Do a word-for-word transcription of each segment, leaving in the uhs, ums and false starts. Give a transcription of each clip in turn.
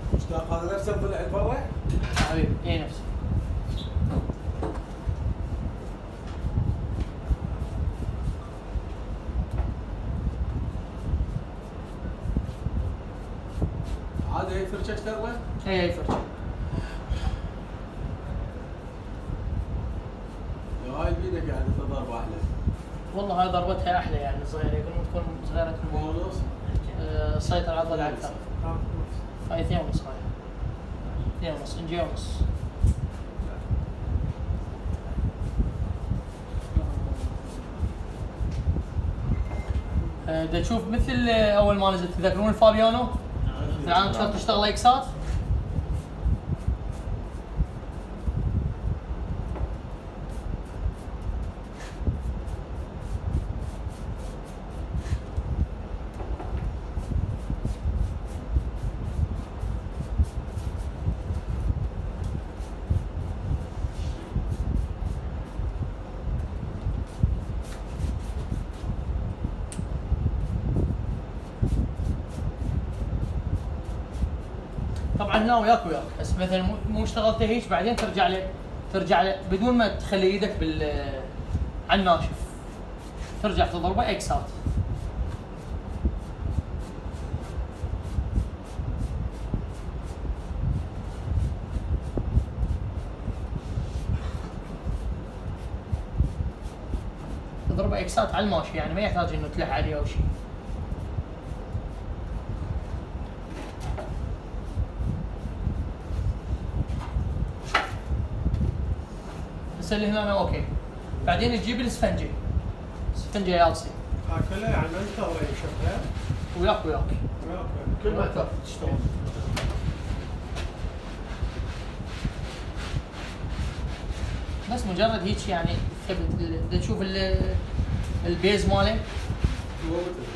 مشتاق هذا نفسه طلع برا؟ حبيبي اي نفسه. هذا هي فرشه اشتغله؟ اي اي فرشه. هاي بيدك يعني ضربه احلى. والله هاي ضربتها احلى يعني صغيره، يقولون تكون صغيره اثنين ونص؟ أه سيطر على الضلع اكثر. هاي اثنين ونص، هاي اثنين ونص انجي ونص. أه دا تشوف مثل اول ما نزلت، تذكرون الفابيانو؟ الان كانت تشتغل اكسات. طبعا هنا وياك وياك، بس مثلا مو مو اشتغلت هيك بعدين ترجع له ترجع له بدون ما تخلي ايدك بال على الناشف، ترجع تضربه اكسات. تضربه اكسات على الماشي، يعني ما يحتاج انه تلح عليه او شيء. بس اللي هنا اوكي. بعدين تجيب الاسفنجه، اسفنجه يابسه. ها كلها يعني ما انت ولا يشوفها؟ وياك وياك. وياك كل ما تاخذ تشتغل. بس مجرد هيك يعني ثبت ال- تشوف ال- البيز ماله. هو مثل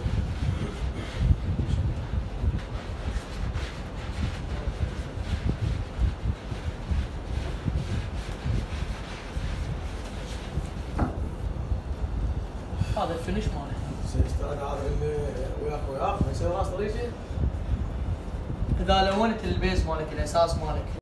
هذا الفينش ماله. سيستان هذا اللي وياك وياك ما يصير راس طريقه؟ اذا لونت البيز مالك الاساس مالك